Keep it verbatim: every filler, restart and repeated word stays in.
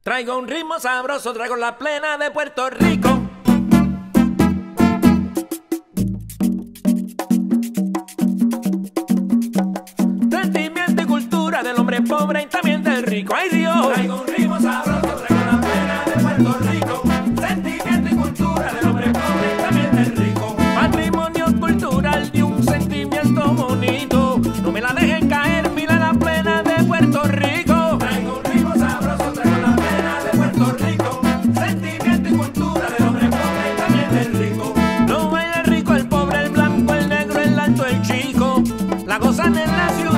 Traigo un ritmo sabroso, traigo la plena de Puerto Rico. Sentimiento y cultura del hombre pobre y también del rico. ¡Ay, Dios! Traigo un ritmo sabroso, traigo la plena de Puerto Rico. Sentimiento y cultura del hombre pobre y también del rico. Patrimonio cultural de un sentimiento bonito. No me la dejen caer, mira la plena de Puerto Rico. Traigo un ritmo sabroso, traigo la plena de Puerto Rico. Sentimiento y cultura del hombre pobre y también del rico. Lo baila el rico, el pobre, el blanco, el negro, el alto, el chico. La gozan en la ciudad.